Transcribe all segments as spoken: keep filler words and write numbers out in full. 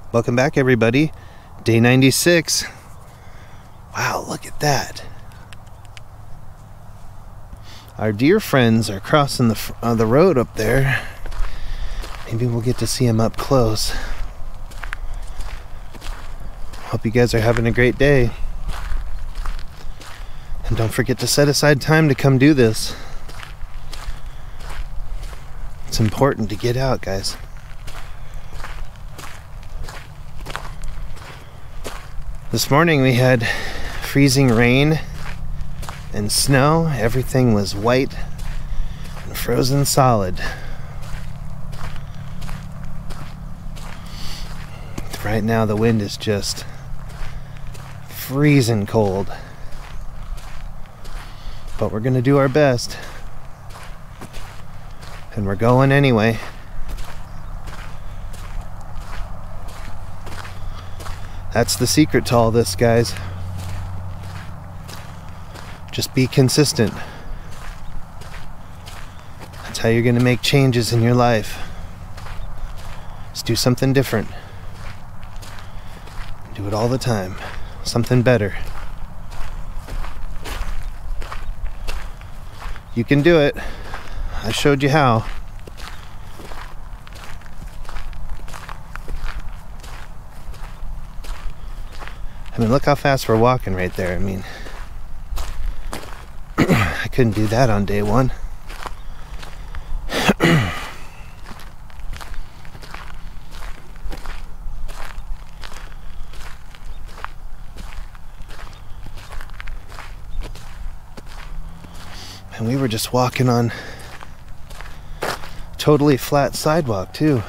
Welcome back, everybody. Day ninety-six. Wow, look at that. Our dear friends are crossing the, uh, the road up there. Maybe we'll get to see them up close. Hope you guys are having a great day. And don't forget to set aside time to come do this. It's important to get out, guys. This morning we had freezing rain and snow. Everything was white and frozen solid. Right now the wind is just freezing cold. But we're gonna do our best. And we're going anyway. That's the secret to all this, guys. Just be consistent. That's how you're going to make changes in your life. Just do something different. Do it all the time. Something better. You can do it. I showed you how. I mean, look how fast we're walking right there. I mean, I couldn't do that on day one. And we were just walking on totally flat sidewalk too.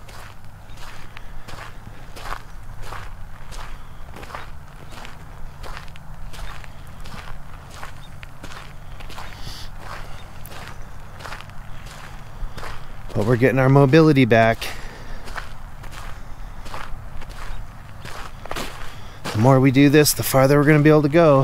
But we're getting our mobility back. The more we do this, the farther we're going to be able to go.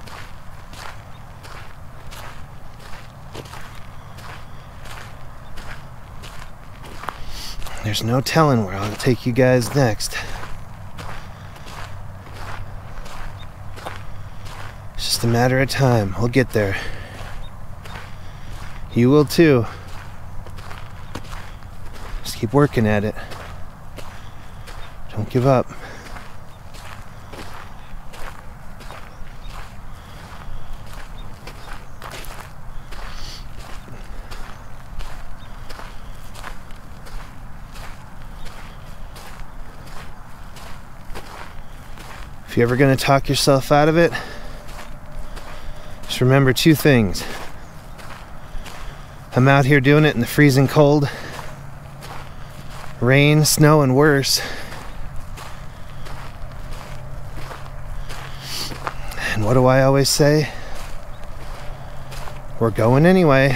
There's no telling where I'll take you guys next. It's just a matter of time. We'll get there. You will too. Just keep working at it. Don't give up. If you're ever going to talk yourself out of it, just remember two things. I'm out here doing it in the freezing cold, rain, snow, and worse. And what do I always say? We're going anyway.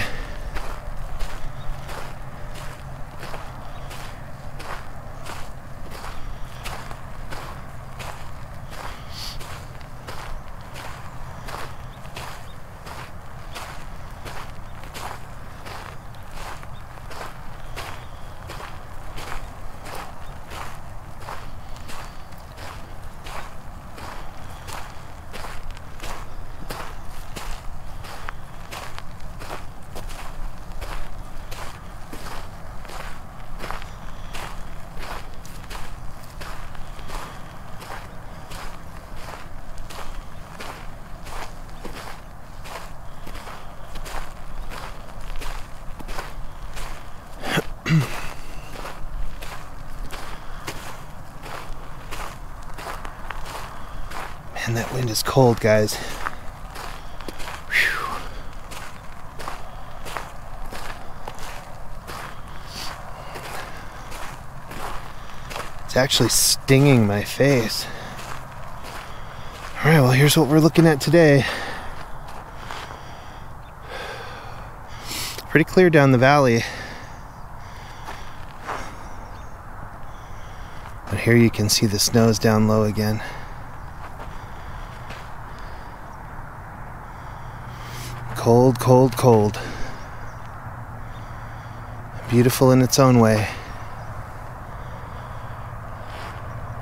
Man, that wind is cold, guys. Whew. It's actually stinging my face. Alright, well, here's what we're looking at today. Pretty clear down the valley. But here you can see the snow's down low again. Cold, cold, cold. Beautiful in its own way.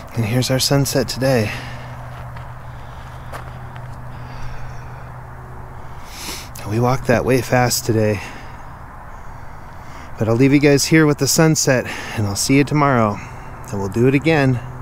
And here's our sunset today. We walked that way fast today. But I'll leave you guys here with the sunset, and I'll see you tomorrow. And we'll do it again.